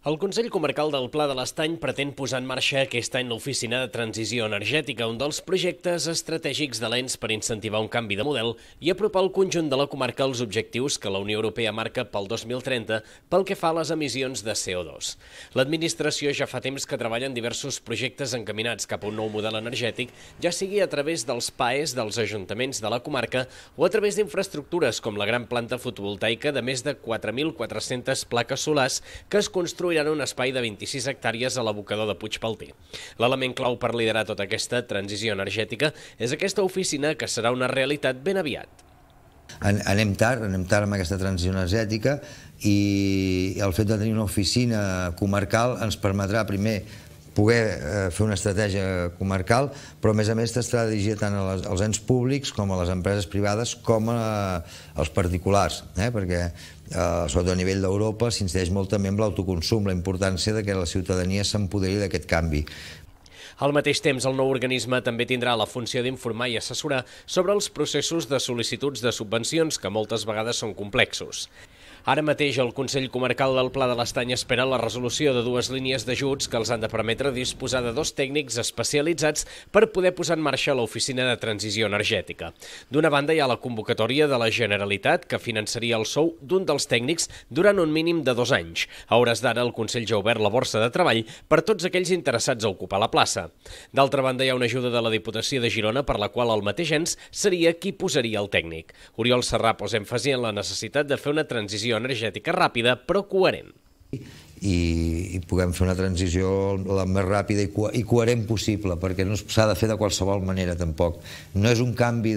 El Consell Comarcal del Pla de l'Estany pretén posar en marxa aquest any l'Oficina de Transició Energètica, un dels projectes estratègics de l'ENS per incentivar un canvi de model i apropar el conjunt de la comarca als objectius que la Unió Europea marca pel 2030 pel que fa a les emissions de CO2. L'administració ja fa temps que treballa en diversos projectes encaminats cap a un nou model energètic, ja sigui a través dels PAEs dels ajuntaments de la comarca o a través d'infraestructures com la gran planta fotovoltaica de més de 4.400 plaques solars que es construiran un espai de 26 hectàrees a l'abocador de Puigpalter. L'element clau per liderar tota aquesta transició energètica és aquesta oficina que serà una realitat ben aviat. Anem tard amb aquesta transició energètica i el fet de tenir una oficina comarcal ens permetrà primer poder fer una estratègia comarcal, però a més estarà dirigida tant als ens públics com a les empreses privades com als particulars, perquè sobretot a nivell d'Europa s'incideix molt també amb l'autoconsum, la importància que la ciutadania s'empoderi d'aquest canvi. Al mateix temps, el nou organisme també tindrà la funció d'informar i assessorar sobre els processos de sol·licituds de subvencions, que moltes vegades són complexos. Ara mateix el Consell Comarcal del Pla de l'Estany espera la resolució de dues línies d'ajuts que els han de permetre disposar de dos tècnics especialitzats per poder posar en marxa l'Oficina de Transició Energètica. D'una banda hi ha la convocatòria de la Generalitat que finançaria el sou d'un dels tècnics durant un mínim de 2 anys. A hores d'ara el Consell ja ha obert la borsa de treball per tots aquells interessats a ocupar la plaça. D'altra banda hi ha una ajuda de la Diputació de Girona per la qual el mateix ens seria qui posaria el tècnic. Oriol Serrà posa èmfasi en la necessitat de fer una transició energètica ràpida però coherent. I puguem fer una transició la més ràpida i coherent possible, perquè no s'ha de fer de qualsevol manera tampoc. No és un canvi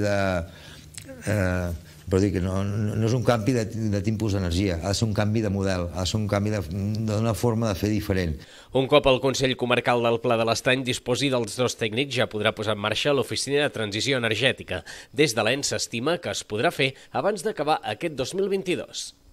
però dic que no és un canvi de tipus d'energia, ha de ser un canvi de model, ha de ser un canvi d'una forma de fer diferent. Un cop el Consell Comarcal del Pla de l'Estany disposi dels dos tècnics ja podrà posar en marxa l'Oficina de Transició Energètica. Des de l'ENS s'estima que es podrà fer abans d'acabar aquest 2022.